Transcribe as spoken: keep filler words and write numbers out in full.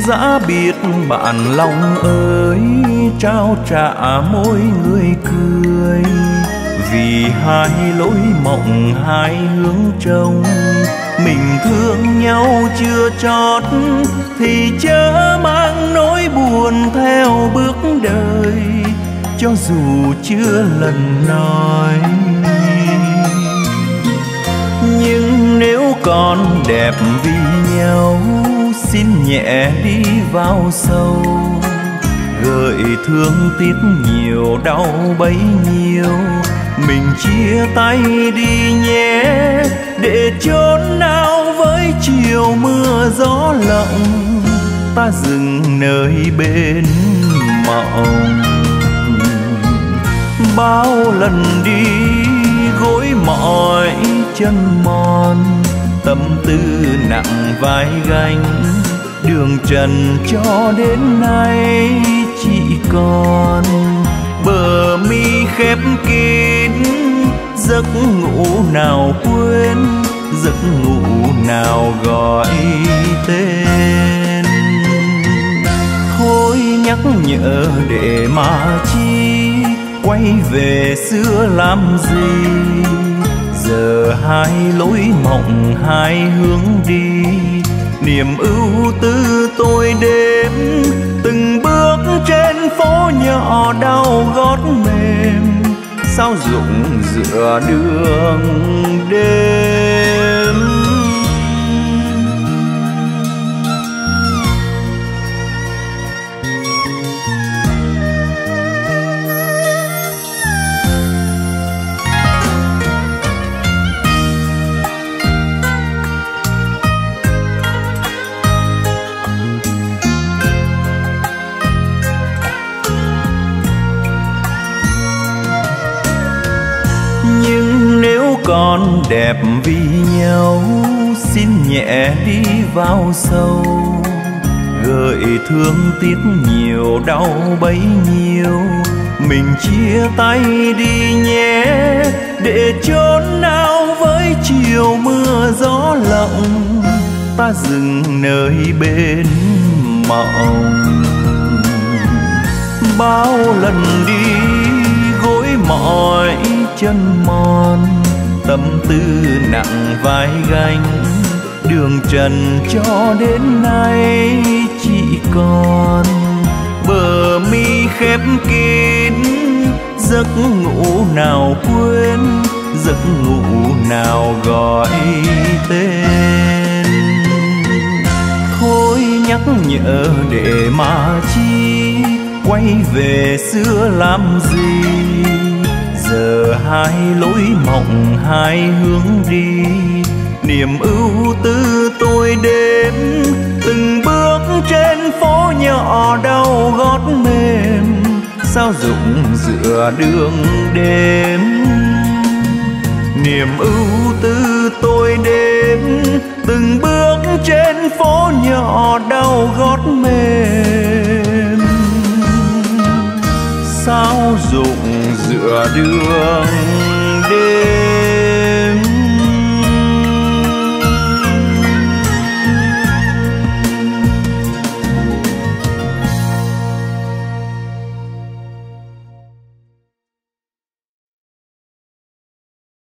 Dã biệt bạn lòng ơi, trao trả môi người cười. Vì hai lối mộng hai hướng trông, mình thương nhau chưa chót thì chớ mang nỗi buồn theo bước đời, cho dù chưa lần nói. Nhưng nếu còn đẹp vì nhau, xin nhẹ đi vào sâu. Gợi thương tiếc nhiều đau bấy nhiêu, mình chia tay đi nhé, để chốn nào với chiều mưa gió lộng, ta dừng nơi bên mộng. Bao lần đi gối mỏi chân mòn, tâm tư nặng vai gánh, đường trần cho đến nay chỉ còn bờ mi khép kín. Giấc ngủ nào quên, giấc ngủ nào gọi tên. Thôi nhắc nhở để mà chi, quay về xưa làm gì. Giờ hai lối mộng hai hướng đi, niềm ưu tư tôi đêm. Từng bước trên phố nhỏ đau gót mềm, sao rụng giữa đường đêm. Còn đẹp vì nhau, xin nhẹ đi vào sâu. Gợi thương tiếc nhiều đau bấy nhiêu, mình chia tay đi nhé, để chốn nào với chiều mưa gió lộng, ta dừng nơi bên mộng. Bao lần đi gối mỏi chân mòn, tâm tư nặng vai gánh, đường trần cho đến nay chỉ còn bờ mi khép kín. Giấc ngủ nào quên, giấc ngủ nào gọi tên. Thôi nhắc nhở để mà chi, quay về xưa làm gì. Giờ hai lối mộng hai hướng đi, niềm ưu tư tôi đêm. Từng bước trên phố nhỏ đau gót mềm, sao rụng giữa đường đêm. Niềm ưu tư tôi đêm, từng bước trên phố nhỏ đau gót mềm, sao rụng giữa đường đêm.